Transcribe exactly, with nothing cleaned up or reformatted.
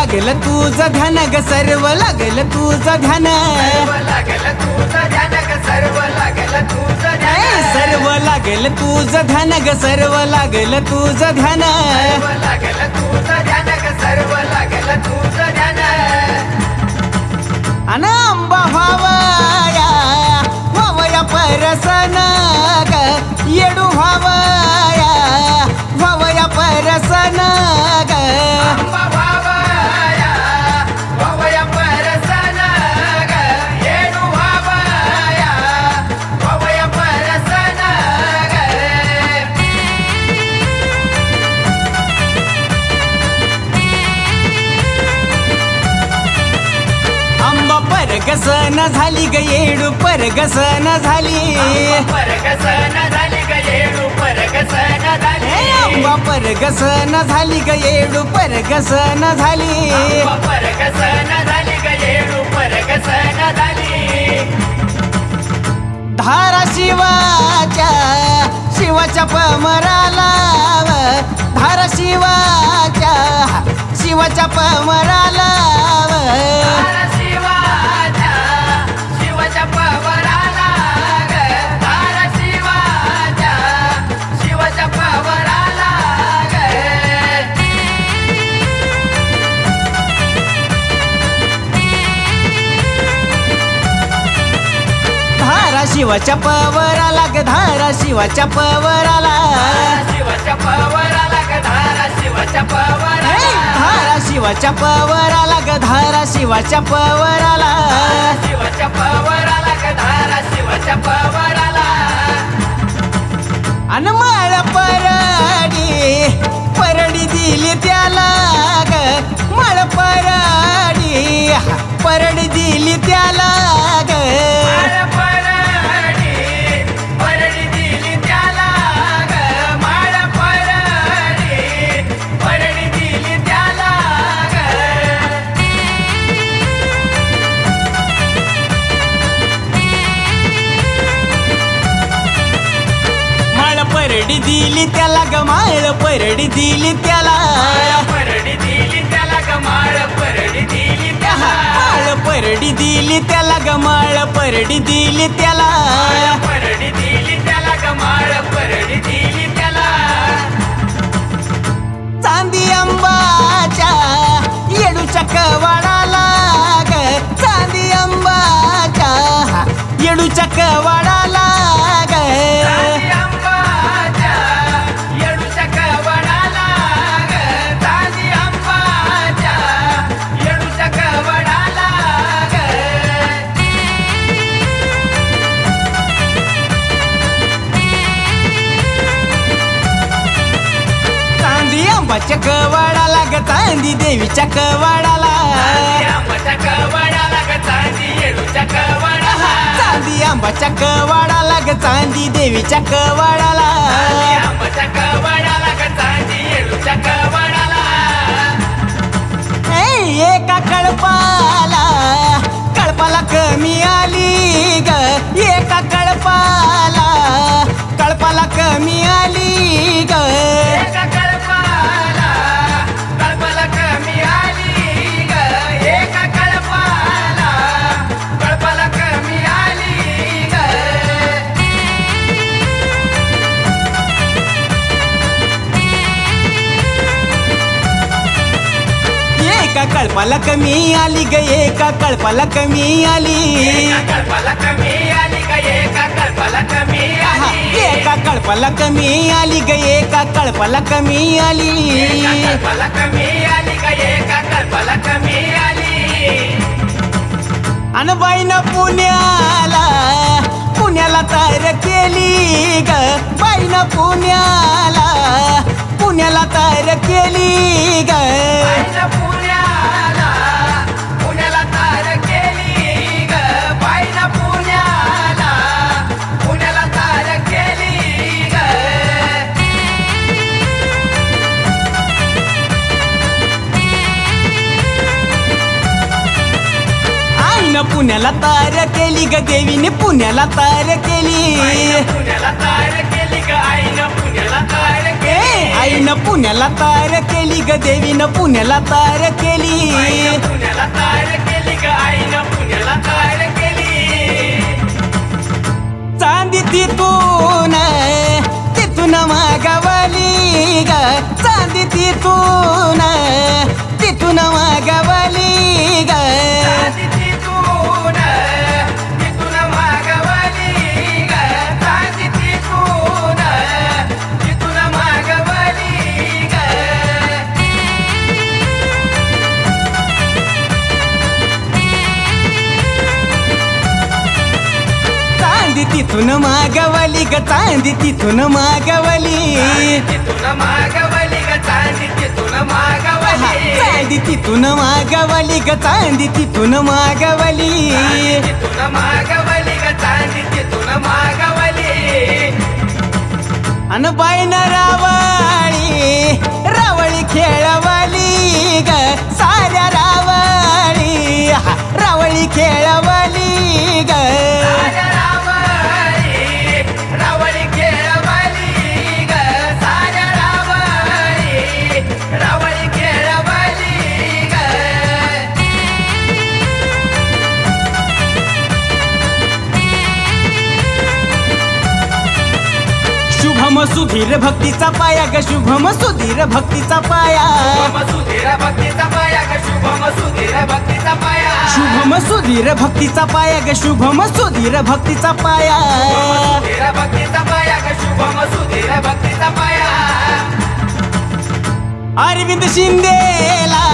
लागल तुझं ध्यान ग सर्व लागल तुझं ध्यान लागल तुझं ध्यान ग सर्व लागल तुझं ध्यान सर्व लागल तुझं ध्यान ग सर्व लागल तुझं ध्यान लागल तुझं ध्यान ग सर्व लागल तुझं ध्यान अन आंबा व्हावया व्हावया परसन ग येडू व्हावया व्हावया परसन ग आंबा व्हावया व्हावया परसन ग येडू व्हावया व्हावया परसन ग आंबा परगसन झाली ग येडू परगसन झाली परगसन झाली ग येडू परगसन झाली आंबा परगसन झाली ग येडू परगसन झाली परगसन झाली ग येडू परगसन झाली धारा शिवाच्या शिवाच्या पमराला धारा शिवाच्या शिवाच्या पमराला धारा शिवाच्या शिवाच्या पवराला ग धारा शिवाच्या शिवाच्या पवराला ग धारा शिवाच्या पवराला ग धारा शिवाच्या पवराला शिवाच्या पवराला ग धारा शिवाच्या पवराला धारा शिवाच्या पवराला ग धारा शिवाच्या पवराला शिवाच्या पवराला ग धारा शिवाच्या पवराला अन माळ परडी परडी दिली त्याला ग माळ परडी परडी दिली त्याला ग माळ परडी परडी दिली त्याला ग माळ परडी परडी दिली त्याला ग माळ परडी दिली त्याला ग माळ परडी दिली त्याला परडी दिली त्याला ग माळ परडी दिली त्याला माळ परडी दिली त्याला ग माळ परडी दिली त्याला परडी दिली त्याला ग माळ परडी दिली त्याला चांदी अंबाच्या येडूच्या कवाडाला ग चांदी अंबाच्या येडूच्या कवाडाला ग चांदी अंबाच्या येडूच्या कवडाला ग चांदी अंबाच्या येडूच्या कवडाला ग चांदी अंबाच्या कवाडाला ग चांदी देवीच्या कवाडाला आंबाच्या कवडाला ग चांदी येडूच्या कवडाला चांदी आंबाच्या कवाडाला ग चांदी देवीच्या कवाडाला आंबाच्या कवडाला ग चांदी येडूच्या कवडाला ए, एका कळपाला कळपाला कमी आली ग एका कळपाला कळपाला कमी आली ग एका कळपाला कळपाला कमी आली ग एका कळपाला कळपाला कमी आली ग एका कळपाला कमी आली ग एका कळपाला कमी आली एका कळपाला कमी आली ग एका कळपाला कमी आली एका कळपाला कमी आली ग एका कळपाला कमी आली एका कळपाला कमी आली ग एका कळपाला कमी आली अन बाईनं पुण्याला पुण्याला तयार केली ग बाईनं पुण्याला पुण्याला तयार केली ग बाईनं पुण्याला पुण्याला तार केली ग बाईनं पुण्याला पुण्याला तार केली ग आईनं पुण्याला तयार केली ग देवीने पुण्याला तयार केली पुण्याला तार केली ग आईनं पुण्याला तार केली आईनं पुण्याला तार केली ग देवीनं पुण्याला तार केली आईनं पुण्याला तार केली ग आईनं पुण्याला तार केली चांदी तिथून तिथून मागवली ग चांदी तिथून तिथून मागवली ग चांदी तिथून तिथून मागवली ग चांदी तिथून तिथून मागवली ग चांदी तिथून मागवली ग चांदी तिथून मागवली तिथून मागवली ग चांदी तिथून मागवली चांदी तिथून मागवली ग चांदी तिथून मागवली तिथून मागवली ग चांदी तिथून मागवली अन बाईन रावळी रावळी खेळवली ग साऱ्या रावळी हा, रावळी खेळवली ग साऱ्या रावळी रावळी खेळवली ग साऱ्या रावळी रावळी खेळवली ग शुभम सुधीर भक्तीचा पाया ग शुभम सुधीर भक्तीचा पाया शुभम सुधीर भक्तीचा पाया ग शुभम सुधीर भक्तीचा पाया शुभम सुधीर भक्तीचा पाया ग शुभम सुधीर भक्तीचा पाया सुधीर भक्तीचा पाया ग शुभम सुधीर भक्तीचा पाया अरविंद शिंदेला